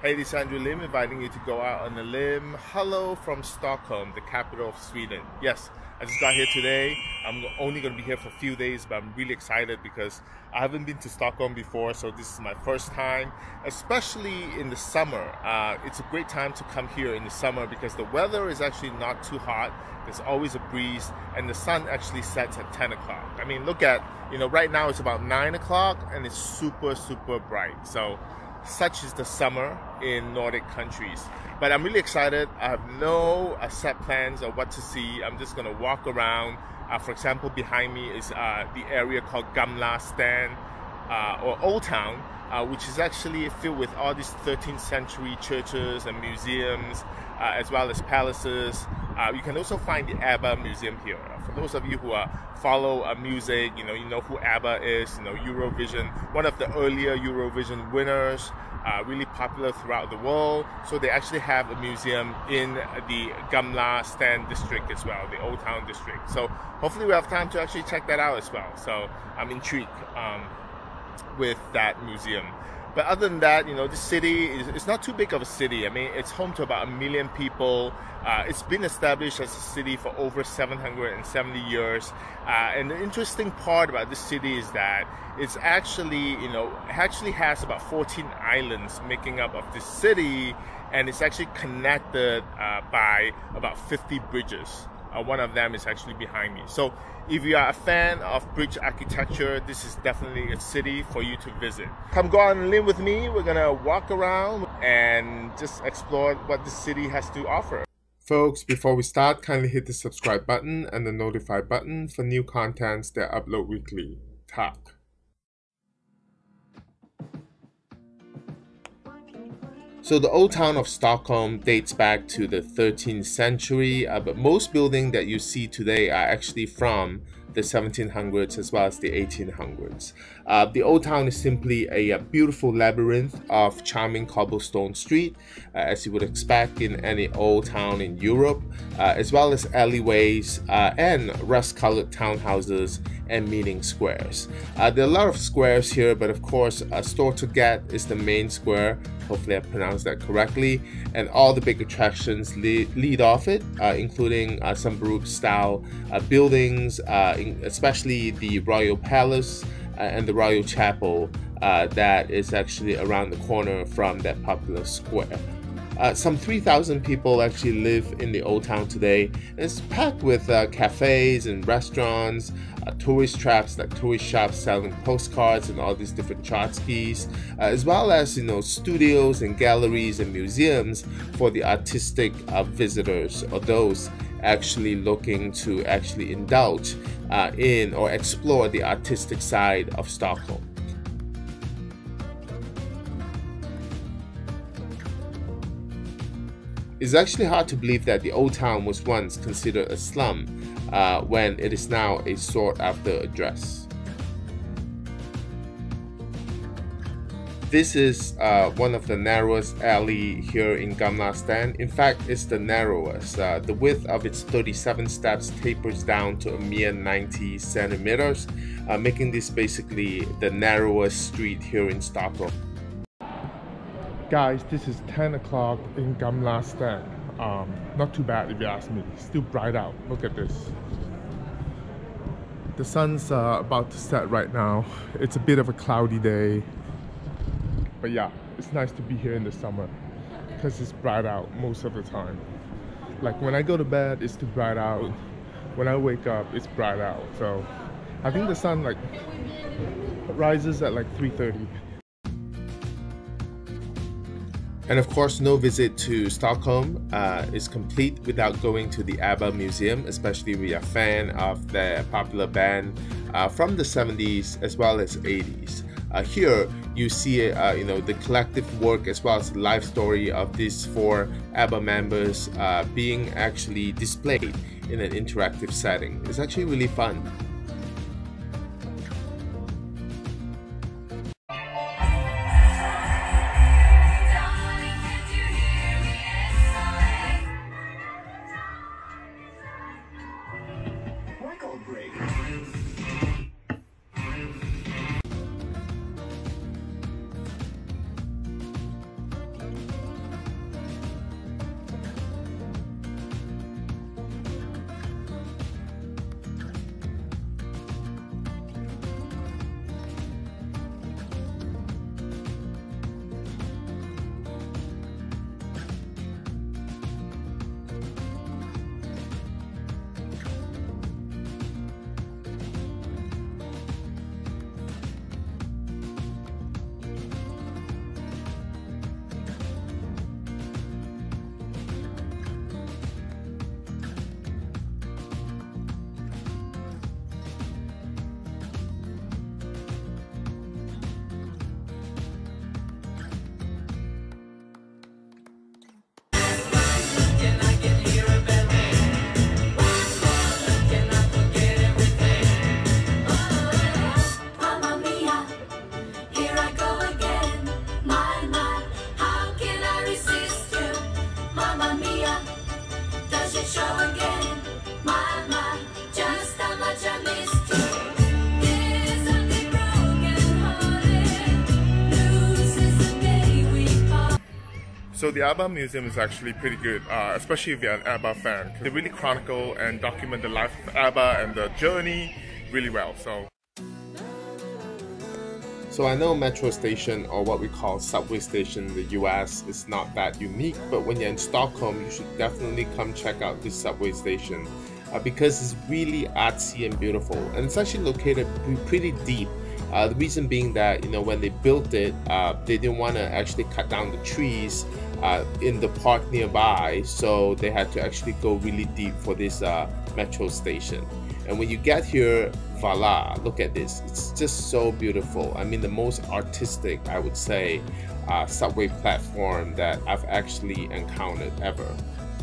Hey, this is Andrew Lim inviting you to go out on a limb. Hello from Stockholm, the capital of Sweden. Yes, I just got here today. I'm only going to be here for a few days, but I'm really excited because I haven't been to Stockholm before, so this is my first time, especially in the summer. It's a great time to come here in the summer because the weather is actually not too hot. There's always a breeze, and the sun actually sets at 10 o'clock. I mean, look at, right now it's about 9 o'clock, and it's super, super bright. So such is the summer in Nordic countries. But I'm really excited. I have no set plans of what to see. I'm just going to walk around. For example, behind me is the area called Gamla Stan, or Old Town, which is actually filled with all these 13th century churches and museums, as well as palaces. You can also find the Abba museum here. For those of you who follow music, you know who Abba is, Eurovision, one of the earlier Eurovision winners, really popular throughout the world. So they actually have a museum in the Gamla Stan district as well, the Old Town district. So hopefully we have time to actually check that out as well. So I'm intrigued with that museum. But other than that, this city it's not too big of a city. I mean, it's home to about 1 million people. It's been established as a city for over 770 years. And the interesting part about this city is that it's actually, it has about 14 islands making up of this city, and it's actually connected by about 50 bridges. One of them is actually behind me. So if you are a fan of bridge architecture, this is definitely a city for you to visit. Come go on and live with me. We're gonna walk around and just explore what the city has to offer. Folks, before we start, kindly hit the subscribe button and the notify button for new contents that I upload weekly. Tack. So the old town of Stockholm dates back to the 13th century, but most buildings that you see today are actually from the 1700s as well as the 1800s. The old town is simply a beautiful labyrinth of charming cobblestone street, as you would expect in any old town in Europe, as well as alleyways and rust-colored townhouses and meeting squares. There are a lot of squares here, but of course Stortorget is the main square. Hopefully I pronounced that correctly, and all the big attractions lead off it, including some Baroque style buildings, especially the Royal Palace and the Royal Chapel that is actually around the corner from that popular square. Some 3,000 people actually live in the old town today, and it's packed with cafes and restaurants, tourist traps like tourist shops selling postcards and all these different tchotchkes, as well as studios and galleries and museums for the artistic visitors or those actually looking to actually indulge in or explore the artistic side of Stockholm. It's actually hard to believe that the old town was once considered a slum when it is now a sought-after address. This is one of the narrowest alley here in Gamla Stan. In fact, it's the narrowest. The width of its 37 steps tapers down to a mere 90 centimeters, making this basically the narrowest street here in Stockholm. Guys, this is 10 o'clock in Gamla Stan. Not too bad if you ask me. Still bright out. Look at this. The sun's about to set right now. It's a bit of a cloudy day. But yeah, it's nice to be here in the summer because it's bright out most of the time. Like when I go to bed, it's too bright out. When I wake up, it's bright out. So I think the sun rises at 3:30. And of course, no visit to Stockholm is complete without going to the Abba Museum, especially if you're a fan of the popular band from the 70s as well as 80s. Here you see the collective work as well as the life story of these 4 Abba members being actually displayed in an interactive setting. It's actually really fun. So the Abba Museum is actually pretty good, especially if you're an Abba fan. They really chronicle and document the life of Abba and the journey really well. So I know metro station, or what we call subway station in the US, is not that unique, but when you're in Stockholm, you should definitely come check out this subway station because it's really artsy and beautiful, and it's actually located pretty deep. The reason being that, you know, when they built it, they didn't want to actually cut down the trees in the park nearby, so they had to actually go really deep for this metro station. And when you get here, voila, look at this. It's just so beautiful. I mean, the most artistic, I would say, subway platform that I've actually encountered ever.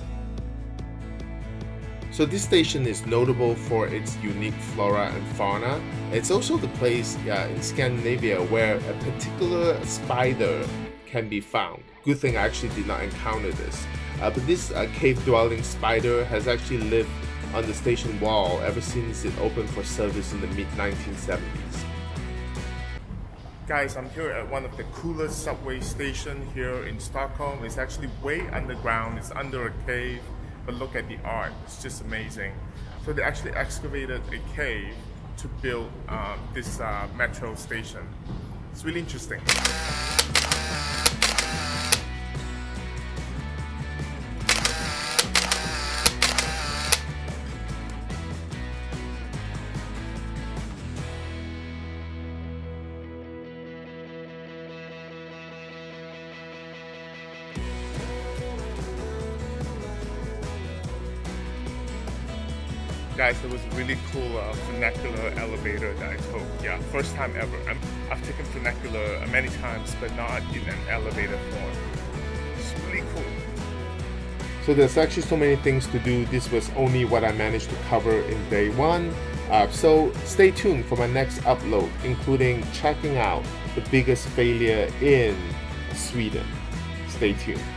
So this station is notable for its unique flora and fauna. It's also the place in Scandinavia where a particular spider can be found. Good thing I actually did not encounter this. But this cave-dwelling spider has actually lived on the station wall ever since it opened for service in the mid-1970s. Guys, I'm here at one of the coolest subway stations here in Stockholm. It's actually way underground, it's under a cave, but look at the art, it's just amazing. So they actually excavated a cave to build this metro station. It's really interesting. Guys, it was a really cool vernacular elevator that I took. Yeah, first time ever. I've taken vernacular many times, but not in an elevator form. It's really cool. So there's actually so many things to do. This was only what I managed to cover in day one. So stay tuned for my next upload, including checking out the biggest failure in Sweden. Stay tuned.